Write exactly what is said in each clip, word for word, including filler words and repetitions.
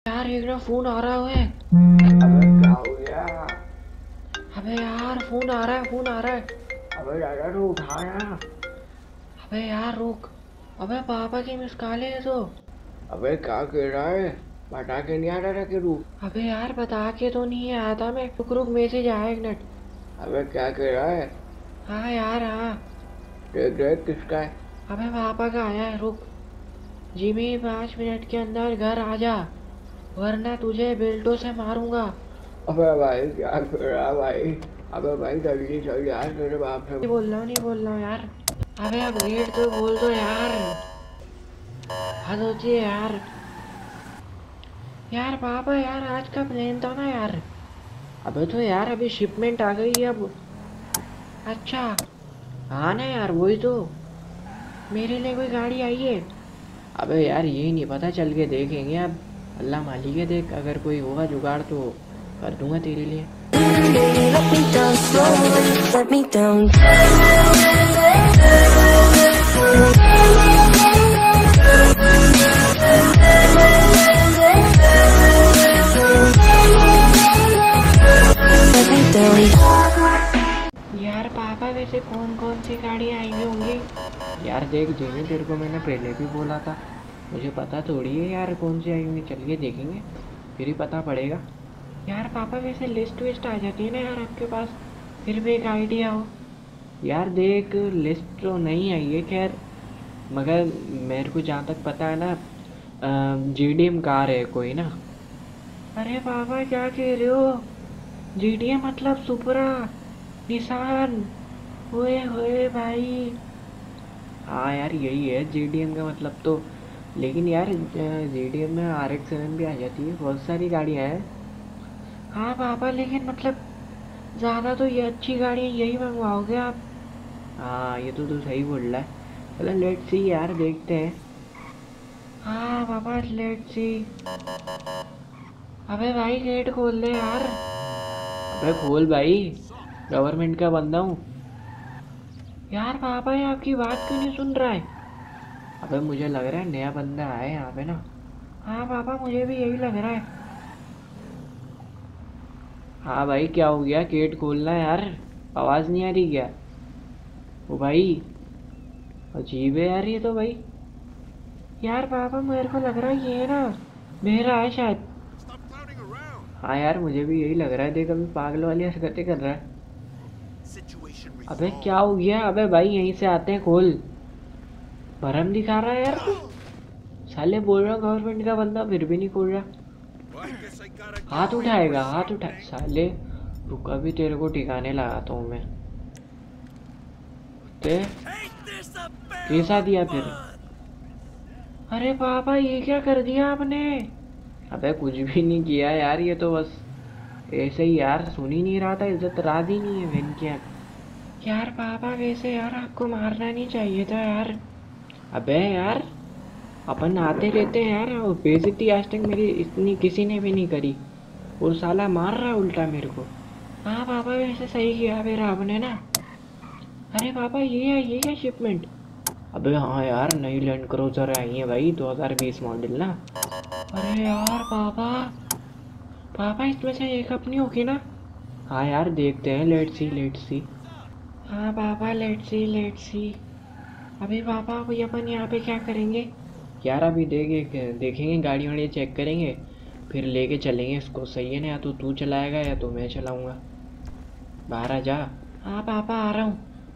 यार एक ना फोन आ रहा है। अबे क्या हो गया? अबे यार फोन आ रहा है, फोन आ रहा है। अबे दादा तो उठा ना। अबे यार रुक। अबे पापा की मिस कॉल है तो। अबे क्या कर रहा है? बता के नहीं आ रहा था कि तू? अबे यार बता के तो नहीं आया था मैं। रुक रुक मैसेज आया एक मिनट। अबे क्या कर रहा है? हाँ यार हाँ। देख देख किसका है? अबे पापा का आया है, रुक। जिमी पाँच मिनट के अंदर घर आ जा, वरना तुझे बेल्टों से मारूंगा। अबे भाई क्या कर रहा है भाई? अबे भाई जल्दी चल यार, तेरे बाप से। नहीं बोल रहा हूँ, नहीं बोल रहा हूँ यार। अबे अब गेट तो बोल दो यार, हद होती है यार। यार पापा यार आज का प्लान था ना यार। अबे तो यार अभी शिपमेंट आ गई है अब। अच्छा हाँ ना यार, वही तो। मेरे लिए कोई गाड़ी आई है? अबे यार यही नहीं पता, चल के देखेंगे अब। अल्लाह मालिक है, देख अगर कोई होगा जुगाड़ तो कर दूंगा तेरे लिए। Let me down slowly, let me down. Let me down. यार पापा वैसे कौन कौन सी गाड़ी आई हुई होंगी? यार देख जेमी, तेरे को मैंने पहले भी बोला था, मुझे पता थोड़ी है यार कौन सी आई होंगी। चल के देखेंगे फिर ही पता पड़ेगा। यार पापा वैसे लिस्ट विस्ट आ जाती है ना यार आपके पास, फिर भी एक आइडिया हो। यार देख लिस्ट तो नहीं आई है खैर, मगर मेरे को जहाँ तक पता है ना, जी डी एम कार है कोई ना। अरे पापा क्या कह रहे हो? जी डी एम मतलब सुपरा, निशान। ओए होए भाई। हाँ यार यही है जी डी एम का मतलब तो। लेकिन यार जी डी एम में आर एक्स सेवन भी आ जाती है, बहुत सारी गाड़ियाँ हैं। हाँ पापा लेकिन मतलब ज़्यादा तो ये अच्छी गाड़ी यही मंगवाओगे आप? हाँ ये तो तू सही बोल रहा है। चलो लेट्स सी यार, देखते हैं। हाँ पापा लेट्स सी। अबे भाई गेट खोल दे यार। अबे खोल भाई, गवर्नमेंट का बंदा हूँ। यार पापा ये आपकी बात क्यों नहीं सुन रहा है? अबे मुझे लग रहा है नया बंदा आया है यहाँ पे ना। हाँ पापा मुझे भी यही लग रहा है। हाँ भाई क्या हो गया? गेट खोलना यार, आवाज़ नहीं आ रही क्या? ओ भाई अजीब है यार ये तो भाई। यार पापा मेरे को लग रहा है ये ना मेरा है शायद। हाँ यार मुझे भी यही लग रहा है, देख अभी पागल वाली हरकतें कर रहा है। अबे क्या हो गया? अबे भाई यहीं से आते हैं, खोल। भरम दिखा रहा है यार तू। साले बोल रहा हूँ गवर्नमेंट का बंदा, फिर भी नहीं खोल रहा। हाथ उठाएगा, हाथ उठा साले। रुका भी, तेरे को ठिकाने लगाता हूँ मैं। ते कैसा दिया फिर? अरे पापा ये क्या कर दिया आपने? अबे कुछ भी नहीं किया यार, ये तो बस ऐसे ही यार, सुन ही नहीं रहा था, इज्जत रात ही नहीं है बहन की। यार पापा वैसे यार आपको मारना नहीं चाहिए था यार। अबे यार अपन आते रहते हैं यार, और बेइज्जती आज तक मेरी इतनी किसी ने भी नहीं करी, और साला मार रहा है उल्टा मेरे को। हाँ पापा वैसे सही किया फिर आपने ना। अरे पापा ये है, ये क्या शिपमेंट? अबे हाँ यार नई लैंड क्रूजर आई है भाई, दो हज़ार बीस मॉडल ना। अरे यार पापा, पापा इसमें से एक अपनी होगी ना? हाँ यार देखते हैं, लेट्स सी लेट्स सी। हाँ पापा लेट्स सी लेट्स सी। अभी पापा अभी अपन यहाँ पे क्या करेंगे? यार अभी देखे देखेंगे, गाड़ी वाड़ी चेक करेंगे, फिर लेके चलेंगे इसको। सही है ना? या तो तू चलाएगा या तो मैं चलाऊंगा। बाहर आ जा। हाँ पापा आ रहा हूँ।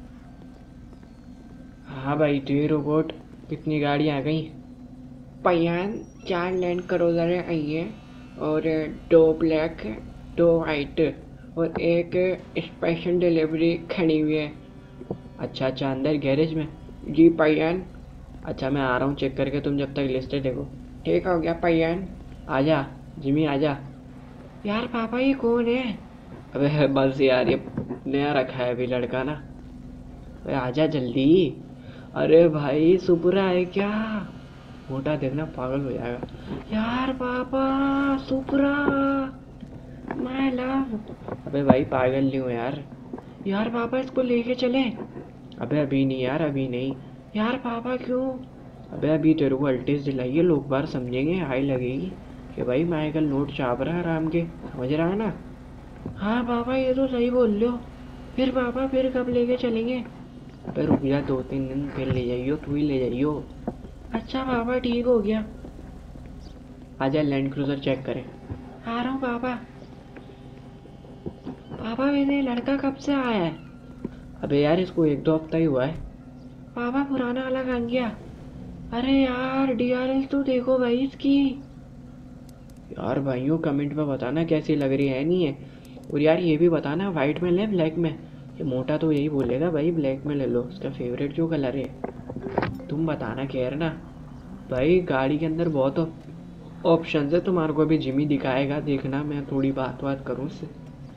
हाँ भाई तेरे रोबोट, कितनी गाड़ियाँ आ गई? पयान चार लैंड क्रूजर आई है, और दो ब्लैक, दो वाइट, और एक स्पेशल डिलीवरी खड़ी हुई है। अच्छा अच्छा अंदर गैरेज में? जी पयान। अच्छा मैं आ रहा हूँ चेक करके, तुम जब तक लिस्ट देखो। ठीक हो गया पयान। आजा जिमी आजा। यार पापा ये कौन है? अबे बस यार ये नया रखा है अभी लड़का ना। अबे आजा जल्दी। अरे भाई सुपरा है क्या? मोटा देखना पागल हो जाएगा। यार पापा सुपरा, माय लव। अबे भाई पागल नहीं हो यार। यार पापा इसको लेके चले। अबे अभी नहीं यार, अभी नहीं। यार पापा क्यों? अबे अभी तेरे को अल्टेज दिलाइए, लोग बार समझेंगे, हाई लगेगी। कि भाई माइकल नोट छाप रहा है आराम के, समझ रहा है ना। हाँ पापा ये तो सही बोल रहे हो। फिर पापा फिर कब लेके चलेंगे? अबे रुक जा, दो तीन दिन फिर ले जाइयो, तू ही ले जाइयो। अच्छा पापा ठीक हो गया। आजा लैंड क्रूजर चेक करें। आ रहा हूँ पापा। पापा वैसे लड़का कब से आया है? अबे यार इसको एक दो हफ्ता ही हुआ है। पापा पुराना वाला कहाँ गया? अरे यार डीआरएल तो देखो भाई इसकी। यार भाइयों कमेंट में बताना कैसी लग रही है, नहीं है। और यार ये भी बताना वाइट में ले ब्लैक में। ये मोटा तो यही बोलेगा भाई ब्लैक में ले लो, उसका फेवरेट जो कलर है। तुम बताना खैर ना भाई। गाड़ी के अंदर बहुत ऑप्शन है, तुम्हारे को भी जिमी दिखाएगा, देखना मैं थोड़ी बात बात करूँ उससे।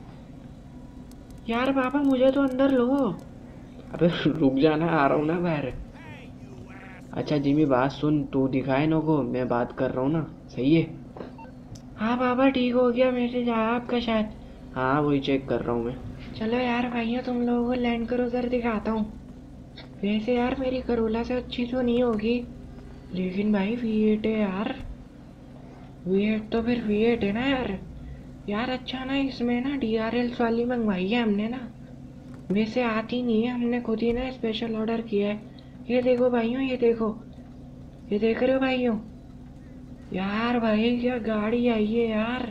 यार पापा मुझे तो अंदर लो। अबे रुक जाना, आ रहा हूँ ना बाहर। अच्छा जिमी बात सुन, तू दिखाए ना को, मैं बात कर रहा हूँ ना, सही है। हाँ पापा ठीक हो गया मैसेज आया आपका शायद। हाँ वही चेक कर रहा हूँ मैं। चलो यार भाइयों तुम लोगों को लैंड क्रूजर दिखाता हूँ। वैसे यार मेरी करोला से अच्छी तो नहीं होगी, लेकिन भाई वी एट है यार। वी एट तो फिर वी एट है ना यार। यार अच्छा ना इसमें ना डी आर एल वाली मंगवाई है हमने ना, वैसे आती नहीं है, हमने खुद ही ना स्पेशल ऑर्डर किया है। ये देखो भाइयों, ये देखो, ये देख रहे हो भाइयों। यार भाई क्या गाड़ी आई है यार,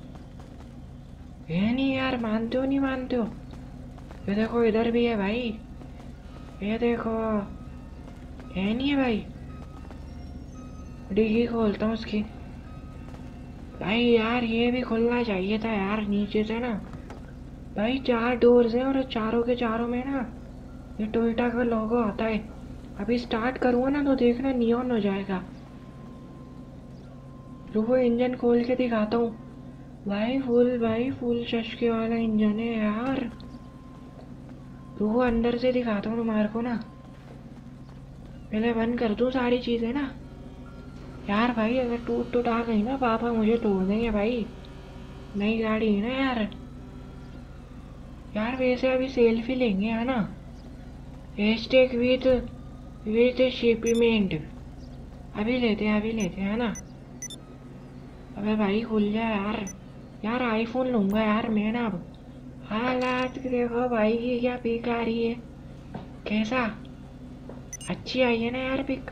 है नहीं यार, मानते हो नहीं मानते हो? ये देखो इधर भी है भाई, ये देखो, है नहीं है भाई। डिग्गी खोलता हूँ उसकी। भाई यार ये भी खुलना चाहिए था यार नीचे से ना। भाई चार डोर्स हैं और चारों के चारों में ना ये टोयोटा का लोगो आता है। अभी स्टार्ट करूँगा ना तो देखना नियॉन हो जाएगा। रुको इंजन खोल के दिखाता हूँ। भाई फुल भाई फुल चश्के वाला इंजन है यार। रुको अंदर से दिखाता हूँ तुम्हारे को ना, पहले बंद कर दूँ सारी चीज़ें ना। यार भाई अगर टूट टूट आ गई ना पापा मुझे तोड़ देंगे भाई, नई गाड़ी है ना यार। यार वैसे अभी सेल्फी लेंगे है ना, हैशटैग विद विद शिपमेंट। अभी लेते हैं अभी लेते हैं ना। अबे भाई खुल जा यार। यार आईफोन लूंगा यार मैं ना अब। हालात देखो भाई की क्या पिक आ रही है, कैसा अच्छी आई है ना यार पिक।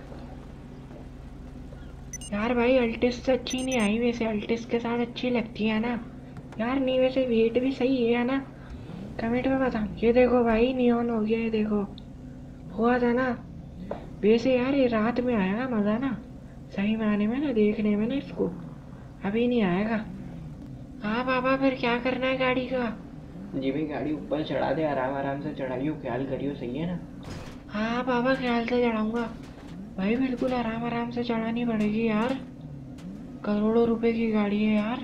यार भाई अल्टिस से अच्छी नहीं आई, वैसे अल्टिस के साथ अच्छी लगती है ना यार। नहीं वैसे वेट भी सही है ना, कमेंट में बता। ये देखो भाई नियॉन हो गया, ये देखो हुआ था ना। वैसे यार ये रात में आएगा मज़ा ना, सही मायने में ना देखने में ना, इसको अभी नहीं आएगा। हाँ पापा फिर क्या करना है गाड़ी का? जी भाई गाड़ी ऊपर चढ़ा दे, आराम आराम से चढ़ाइयो, ख्याल करियो, सही है ना। हाँ पापा ख्याल से चढ़ाऊंगा भाई, बिल्कुल आराम आराम से चढ़ानी पड़ेगी यार, करोड़ों रुपए की गाड़ी है यार।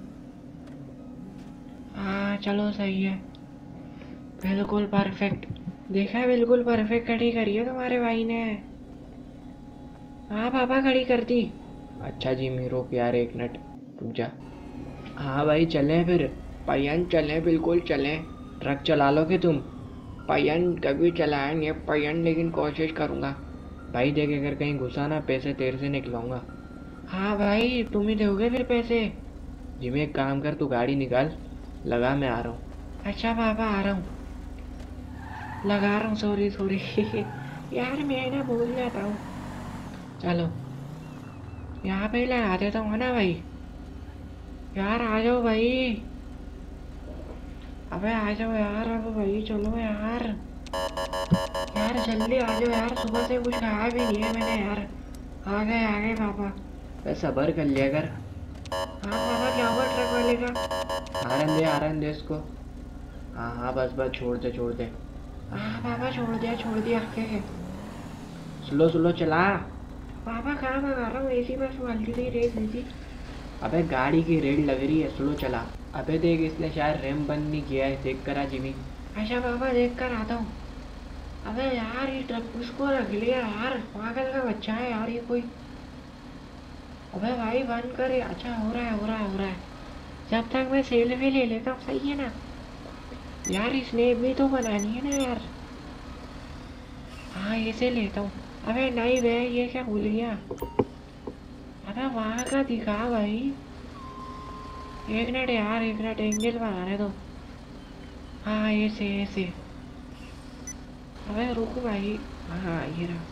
हाँ चलो सही है, बिल्कुल परफेक्ट। देखा है बिल्कुल परफेक्ट खड़ी करी है तुम्हारे भाई ने। हाँ पापा खड़ी कर दी। अच्छा जी मैं रोक यार एक मिनट, रुक जा। हाँ भाई चलें फिर, पयन चलें, बिल्कुल चलें। ट्रक चला लोगे तुम? पयन कभी चलाया नहीं है पयन, लेकिन कोशिश करूँगा भाई। देख अगर कहीं घुसा ना पैसे तेरे से निकलवाऊंगा। हाँ भाई तुम ही दोगे फिर पैसे। जी मैं एक काम कर, तू गाड़ी निकाल, लगा मैं आ रहा हूँ। अच्छा पापा आ रहा हूँ, लगा रहा हूँ, सॉरी सॉरी यार मैं ना भूल जाता हूँ। चलो यहाँ पे ही लगा देता हूँ ना भाई। यार आ जाओ भाई, अबे आ जाओ यार, अब भाई चलो यार। यार जल्दी आ जाओ यार, सुबह से कुछ खाया भी नहीं है मैंने यार। आ गए आ गए पापा। बस सबर कर लिया कर। हाँ पापा क्या हुआ ट्रक वाले का? आरन दे आरन दे इसको। हाँ हाँ बस बस छोड़ दे छोड़ दे। हाँ पापा छोड़ दिया छोड़ दिया। स्लो स्लो चला। पापा कहाँ भगा रहा हूँ, ऐसी बस हल्की सी रेस दी थी। अबे गाड़ी की रेड लग रही है, स्लो चला। अबे देख इसने शायद रैम बंद नहीं किया है, देख कर आ जिमी। अच्छा पापा देख कर आता हूँ। अबे यार ये ट्रक उसको रख लिया यार, पागल का बच्चा है यार ये कोई। अबे भाई बंद करे। अच्छा हो रहा है हो रहा है हो रहा है, जब तक मैं सेल्फी ले लेता हूँ, सही है ना यार। स्नैप भी तो बनानी है ना यार। हाँ ऐसे लेता हूँ। अबे नहीं बे ये क्या भूल गया। अबे वहाँ का दिखा भाई, एक मिनट यार, एक मिनट, एंगल बनाने दो। हाँ ऐसे ऐसे। अबे रुको भाई। हाँ ये रहा।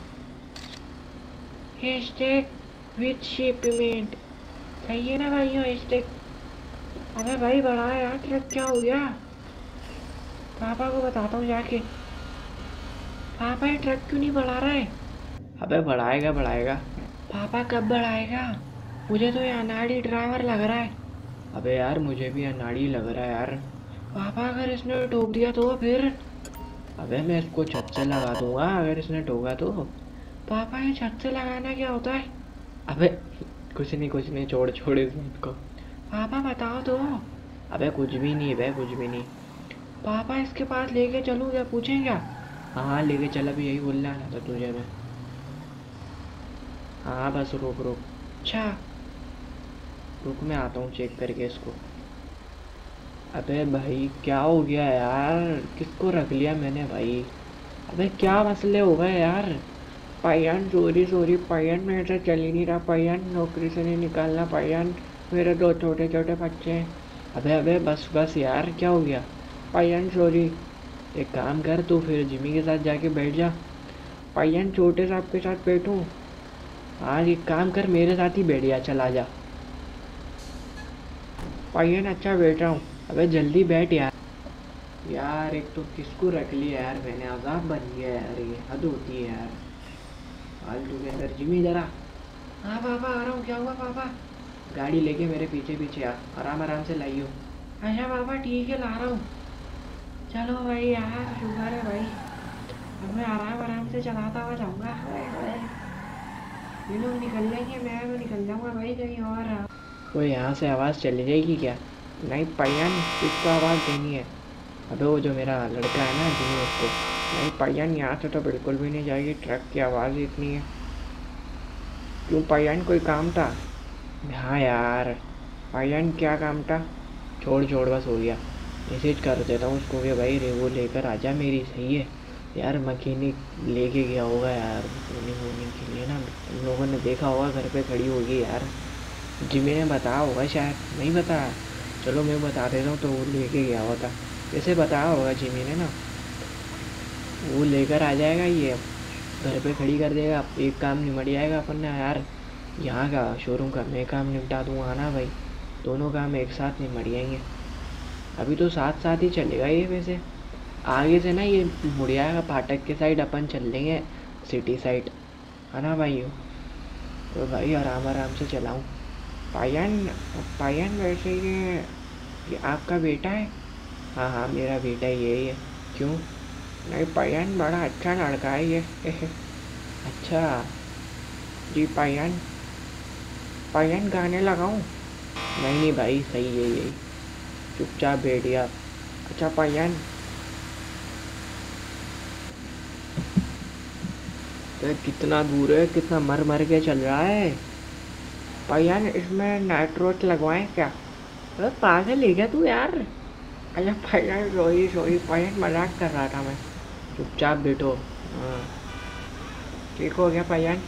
Hashtag with shipment. सही है ना भाई हैशटैग? अबे भाई बढ़ा यार ट्रक, क्या हो गया? पापा को बताता हूँ जाके। पापा ये ट्रक क्यों नहीं बढ़ा रहा है? अबे बढ़ाएगा बढ़ाएगा। पापा कब बढ़ाएगा? मुझे तो ये अनाड़ी ड्राइवर लग रहा है। अबे यार मुझे भी अनाड़ी लग रहा है यार। पापा अगर इसने ठोक दिया तो फिर? अबे मैं इसको छत से लगा दूंगा अगर इसने ठोका तो। पापा ये छत से लगाना क्या होता है? अबे कुछ नहीं कुछ नहीं, छोड़ छोड़ इस बात को। पापा बताओ तो। अबे कुछ भी नहीं बे, कुछ भी नहीं। पापा इसके पास लेके चलूँ क्या, पूछें क्या? हाँ हाँ लेके चल, अभी यही बोलना था तुझे मैं। हाँ बस रुक रुक। अच्छा रुक, मैं आता हूँ चेक करके इसको। अबे भाई क्या हो गया यार, किसको रख लिया मैंने भाई? अबे क्या मसले हो गए यार? पायन सॉरी सॉरी पायन, मेरे से चल ही नहीं रहा पायन, नौकरी से नहीं निकालना पायन, मेरे दो छोटे छोटे बच्चे हैं। अबे अबे बस बस यार, क्या हो गया? पायन सॉरी। एक काम कर, तू फिर जिमी के साथ जाके बैठ जा। पायन छोटे साहब के साथ बैठूं? हाँ एक काम कर, मेरे साथ ही बैठ जा, चल आ जा। पायन अच्छा बैठ रहा हूँ। अबे जल्दी बैठ यार। यार एक तो किसको रख लिया यार मैंने, अजाब बन गया यार, ये हद होती है यार फालतू के अंदर। जिमी जरा। हाँ पापा आ रहा हूँ। क्या हुआ पापा? गाड़ी लेके मेरे पीछे पीछे आ, आराम आराम से लाइयो। अच्छा पापा ठीक है, ला रहा हूँ। चलो भाई यार, शुक्र है भाई, अब मैं आराम आराम से चलाता हुआ जाऊँगा। ये लोग निकल जाएंगे, मैं तो निकल जाऊँगा भाई कहीं और। वो यहाँ से आवाज़ चली जाएगी क्या? नहीं पायन, इसको आवाज़ देनी है। अबे वो जो मेरा लड़का है ना जिमी, उसको। नहीं पायन यहाँ से तो बिल्कुल भी नहीं जाएगी, ट्रक की आवाज़ ही इतनी है। क्यों पायन, कोई काम था? हाँ यार पायन क्या काम था? छोड़ छोड़ बस हो गया। मैसेज कर देता हूँ उसको कि भाई रेवो लेकर आ जा मेरी, सही है यार। मकीनिक लेके गया होगा यार ट्रेनिंग वोनिंग के लिए ना, तुम लोगों ने देखा होगा घर पे खड़ी होगी यार। जिमी ने बताया होगा शायद, नहीं बताया? चलो मैं बता देता हूँ, तो वो लेके गया हुआ था, वैसे बताया होगा जिमी ने ना। वो लेकर आ जाएगा, ये घर पे खड़ी कर देगा, एक काम निमट जाएगा अपन ने यार। यहाँ का शोरूम का मैं काम निपटा दूँगा ना भाई, दोनों काम एक साथ निमट जाएंगे। अभी तो साथ साथ ही चलेगा ये, वैसे आगे से ना ये मुड़ जाएगा फाटक के साइड, अपन चल लेंगे सिटी साइड, है ना भाई? तो भाई आराम आराम से चलाऊँ। पायन पायन वैसे ये ये आपका बेटा है? हाँ हाँ मेरा बेटा यही है। क्यों? नहीं पायन बड़ा अच्छा लड़का है ये। अच्छा जी पायन। पायन गाने लगाऊं? नहीं नहीं भाई सही है यही, चुपचाप बैठ गया। अच्छा पायन, तो कितना दूर है, कितना मर मर के चल रहा है पायन। इसमें नाइट्रोट लगवाएं क्या? अरे पागल है क्या तू यार? अच्छा पायन सॉरी सॉरी पायन, मजाक कर रहा था मैं, चुपचाप बैठो। हाँ ठीक हो गया पायन।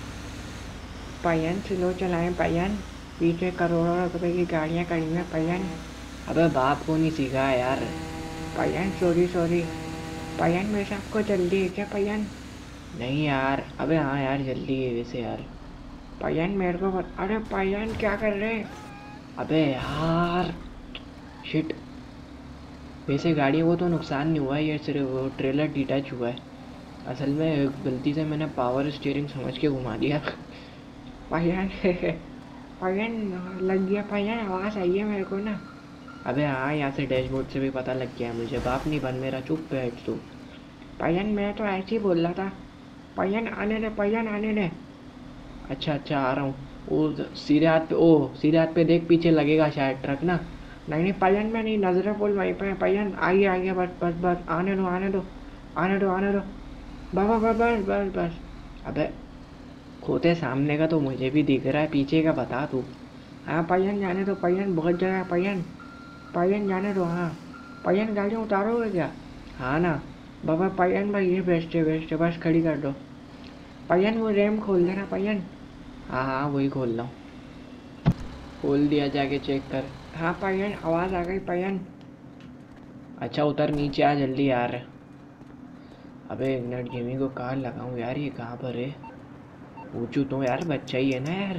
पायन स्लो चलाएं पायन, पीछे करोड़ों रुपए की गाड़ियाँ खड़ी हैं पायन। अबे बाप को नहीं सीखा है यार। पायन सॉरी सॉरी। पायन वैसे आपको जल्दी है क्या पायन? नहीं यार, अबे हाँ यार जल्दी है वैसे यार। पायन मेरे को बत... अरे पायन क्या कर रहे हैं? अबे यार शिट, वैसे गाड़ी वो तो नुकसान नहीं हुआ है, ये सिर्फ वो ट्रेलर डिटैच हुआ है। असल में गलती से मैंने पावर स्टीयरिंग समझ के घुमा दिया। पायन पायन लग गया पायन, आवाज़ आई है मेरे को ना। अबे हाँ यहाँ से डैशबोर्ड से भी पता लग गया मुझे, बाप नहीं बन मेरा, चुप बैठ तू। पायन मैं तो ऐसे ही बोल रहा था। पायन आने दे, पायन आने दे। अच्छा अच्छा आ रहा हूँ। वो सीधे हाथ पे, ओ सीधे हाथ पे देख, पीछे लगेगा शायद ट्रक ना। नहीं नहीं पायन में नहीं, नजर बोल वहीं पे। पायन आइए आइए, बस बस बस आने दो आने दो आने दो आने दो, बाबा बस बस बस बस। अबे खोते सामने का तो मुझे भी दिख रहा है, पीछे का बता तू। हाँ पायन जाने दो पायन, बहुत जगह है पायन। पायन जाने दो। हाँ पायन गाड़ी उतारोगे क्या? हाँ ना बाबा। पायन भाई ये बेस्ट है बेस्ट है, बस खड़ी कर दो। पायन वो रैम खोल देना पायन। हाँ हाँ वही खोल रहा हूँ, खोल दिया, जाके चेक कर। हाँ पयन, आवाज़ आ गई पयन। अच्छा उतर नीचे आ जल्दी यार। अबे एक मिनट, जिमी को कहाँ लगाऊं यार, ये कहाँ पर है? पूछूं तो यार, बच्चा ही है ना यार।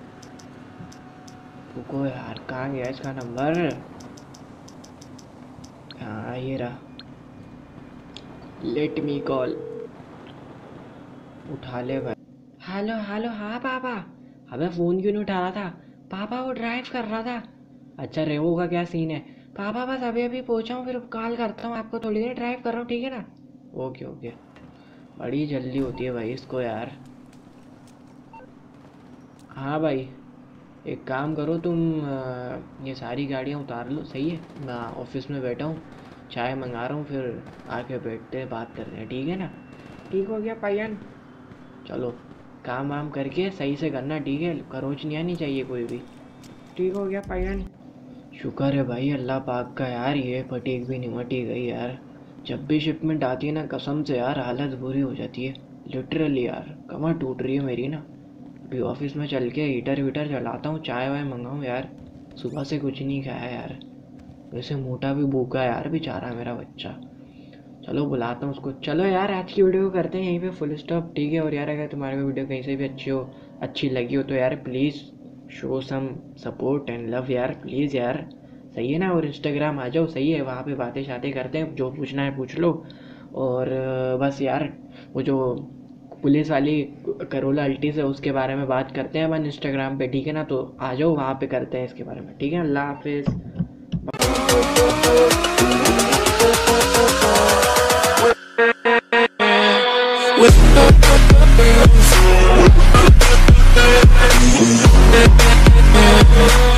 रुको यार, कहाँ गया इसका नंबर? हाँ ये रहा, लेट मी कॉल। उठा ले भाई। हेलो हेलो, हाँ पापा। अबे फ़ोन क्यों नहीं उठा रहा था? पापा वो ड्राइव कर रहा था। अच्छा रेवो का क्या सीन है? पापा बस अभी अभी पहुंचा हूँ, फिर कॉल करता हूँ आपको, थोड़ी देर ड्राइव कर रहा हूँ, ठीक है ना? Okay okay. बड़ी जल्दी होती है भाई इसको यार। हाँ भाई, एक काम करो तुम, अ, ये सारी गाड़ियाँ उतार लो, सही है? मैं ऑफिस में बैठा हूँ, चाय मंगा रहा हूँ, फिर आके बैठते हैं, बात करते हैं, ठीक है ना? ठीक हो गया पयन। चलो काम वाम करके सही से करना, ठीक है? खरोच नहीं आनी चाहिए कोई भी। ठीक हो गया पयन। शुक्र है भाई अल्लाह पाक का यार, ये फटीक भी नहीं मटी गई यार। जब भी शिपमेंट आती है ना, कसम से यार हालत बुरी हो जाती है, लिटरली यार कमर टूट रही है मेरी ना। अभी ऑफिस में चल के हीटर वीटर जलाता हूँ, चाय वाय मंगाऊँ यार। सुबह से कुछ नहीं खाया यार, वैसे मोटा भी भूखा है यार बेचारा मेरा बच्चा। चलो बुलाता हूँ उसको। चलो यार आज की वीडियो को करते हैं यहीं पे फुल स्टॉप, ठीक है? और यार अगर तुम्हारे को वीडियो कहीं से भी अच्छी हो अच्छी लगी हो तो यार please show some support and love यार, प्लीज़ यार, सही है ना? और इंस्टाग्राम आ जाओ, सही है? वहाँ पे बातें शातें करते हैं, जो पूछना है पूछ लो। और अ, बस यार वो जो पुलिस वाली करोला अल्टीस है उसके बारे में बात करते हैं अपन इंस्टाग्राम पे, ठीक है ना? तो आ जाओ वहाँ पे करते हैं इसके बारे में, ठीक है? अल्लाह हाफिज़। With